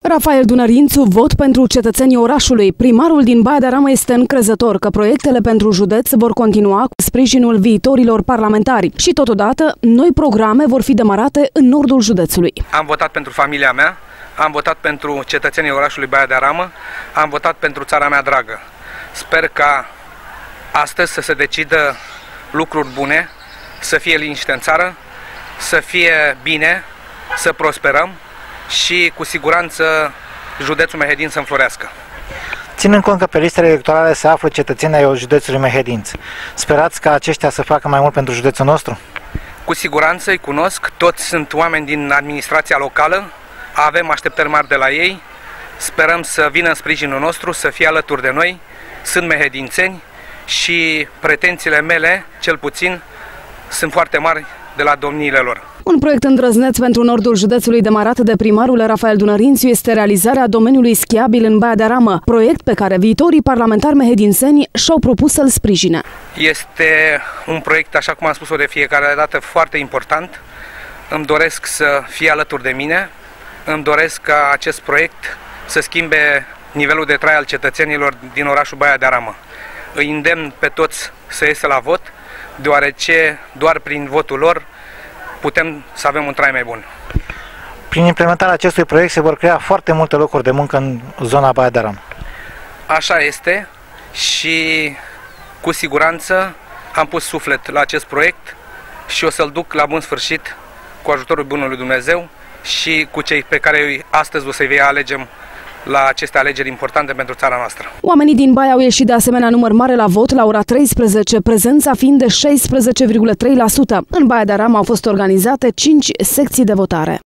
Rafael Dunărințiu, vot pentru cetățenii orașului. Primarul din Baia de Aramă este încrezător că proiectele pentru județ vor continua cu sprijinul viitorilor parlamentari și totodată noi programe vor fi demarate în nordul județului. Am votat pentru familia mea, am votat pentru cetățenii orașului Baia de Aramă, am votat pentru țara mea dragă. Sper ca astăzi să se decidă lucruri bune, să fie liniște în țară, să fie bine, să prosperăm și cu siguranță județul Mehedinți să înflorească. Ținând cont că pe listele electorale se află cetățenii ai județului Mehedinți, sperați ca aceștia să facă mai mult pentru județul nostru? Cu siguranță îi cunosc, toți sunt oameni din administrația locală, avem așteptări mari de la ei, sperăm să vină în sprijinul nostru, să fie alături de noi, sunt mehedințeni și pretențiile mele, cel puțin, sunt foarte mari de la domniile lor. Un proiect îndrăzneț pentru nordul județului demarat de primarul Rafael Dunărințiu este realizarea domeniului schiabil în Baia de Aramă, proiect pe care viitorii parlamentari mehedințeni și-au propus să-l sprijine. Este un proiect, așa cum am spus-o de fiecare dată, foarte important. Îmi doresc să fie alături de mine, îmi doresc ca acest proiect să schimbe nivelul de trai al cetățenilor din orașul Baia de Aramă. Îi îndemn pe toți să iese la vot, deoarece doar prin votul lor putem să avem un trai mai bun. Prin implementarea acestui proiect se vor crea foarte multe locuri de muncă în zona Baia de Aramă. Așa este și cu siguranță am pus suflet la acest proiect și o să-l duc la bun sfârșit cu ajutorul bunului Dumnezeu și cu cei pe care astăzi o să-i alegem la aceste alegeri importante pentru țara noastră. Oamenii din Baia au ieșit de asemenea număr mare la vot la ora 13, prezența fiind de 16,3%. În Baia de Aramă au fost organizate 5 secții de votare.